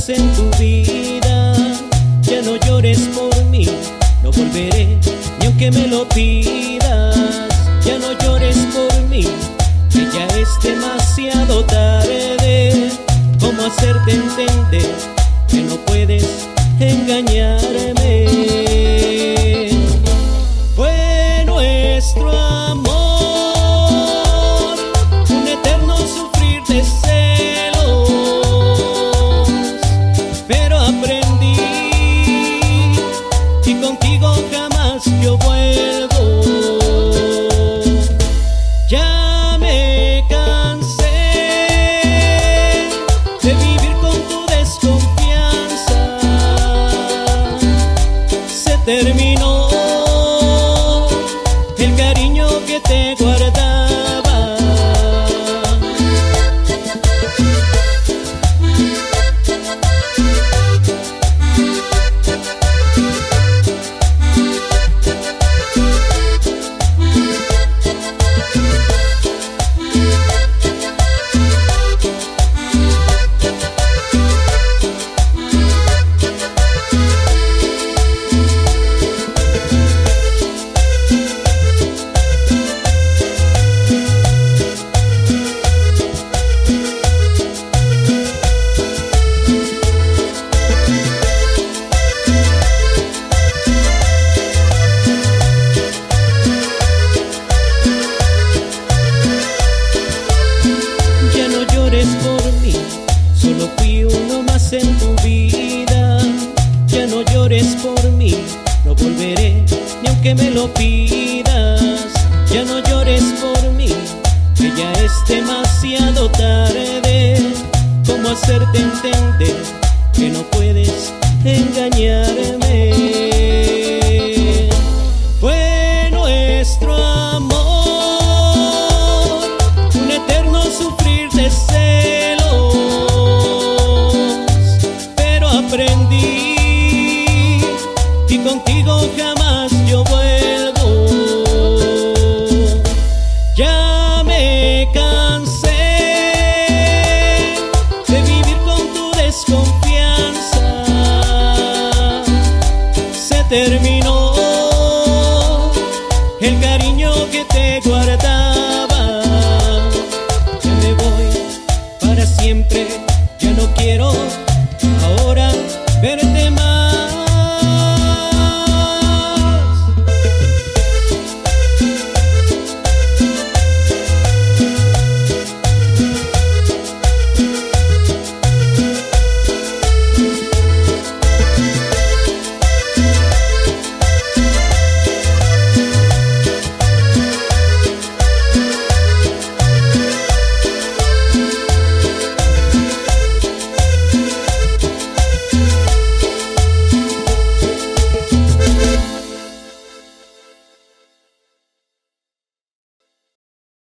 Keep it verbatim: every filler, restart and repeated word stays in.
más en tu vida. Ya no llores por mí, no volveré ni aunque me lo pidas. Ya no llores por mí, que ya es demasiado tarde. ¿Cómo hacerte entender que no puedes engañarme? Fue nuestro amor un eterno sufrir de celos, pero aprendí y contigo jamás yo vuelvo. Ya me cansé de vivir con tu desconfianza. Se terminó el cariño que te guardaba. Por mí, solo fui uno más en tu vida. Ya no llores por mí, no volveré ni aunque me lo pidas. Ya no llores por mí, que ya es demasiado tarde. ¿Cómo hacerte entender que no puedes engañarme? Fue nuestro amor un eterno sufrir de celos, pero aprendí y contigo jamás yo vuelvo. Ya me cansé de vivir con tu desconfianza. Se terminó el cariño que te guardaba. Ya me voy para siempre, ya no quiero ahora verte más.